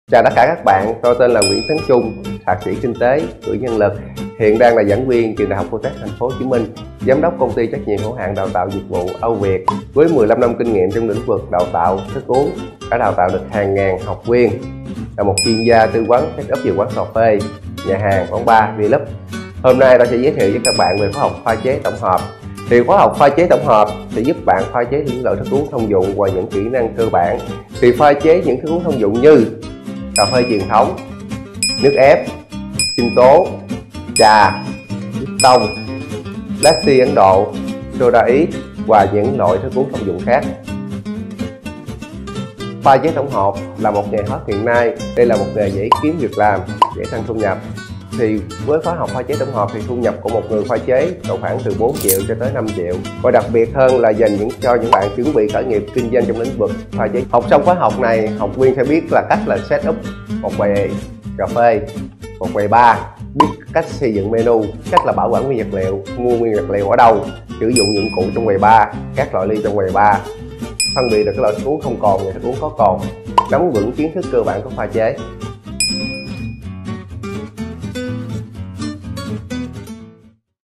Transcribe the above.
Chào tất cả các bạn, tôi tên là Nguyễn Tấn Trung, thạc sĩ kinh tế, cử nhân lực, hiện đang là giảng viên trường Đại học Polytechnic Thành phố Hồ Chí Minh, giám đốc công ty trách nhiệm hữu hạn đào tạo dịch vụ Âu Việt. Với 15 năm kinh nghiệm trong lĩnh vực đào tạo thức uống, đã đào tạo được hàng ngàn học viên, là một chuyên gia tư vấn setup về quán cà phê, nhà hàng, quán bar, V-Club. Hôm nay tôi sẽ giới thiệu với các bạn về khóa học pha chế tổng hợp. Thì khóa học pha chế tổng hợp sẽ giúp bạn pha chế những loại thức uống thông dụng và những kỹ năng cơ bản. Thì pha chế những thức uống thông dụng như cà phê truyền thống, nước ép, sinh tố, trà, nước tông, lassi Ấn Độ, soda Ý và những loại thức uống thông dụng khác. Pha chế tổng hợp là một nghề hot hiện nay. Đây là một nghề dễ kiếm việc làm, dễ tăng thu nhập. Thì với khóa học pha chế tổng hợp thì thu nhập của một người pha chế độ khoảng từ 4 triệu cho tới 5 triệu. Và đặc biệt hơn là dành cho những bạn chuẩn bị khởi nghiệp kinh doanh trong lĩnh vực pha chế. Học xong khóa học này, học viên sẽ biết là cách là set up một quầy cà phê, một quầy bar, biết cách xây dựng menu, cách là bảo quản nguyên vật liệu, mua nguyên vật liệu ở đâu, sử dụng dụng cụ trong quầy bar, các loại ly trong quầy bar, phân biệt được cái loại thức uống không cồn và thức uống có cồn, nắm vững kiến thức cơ bản của pha chế.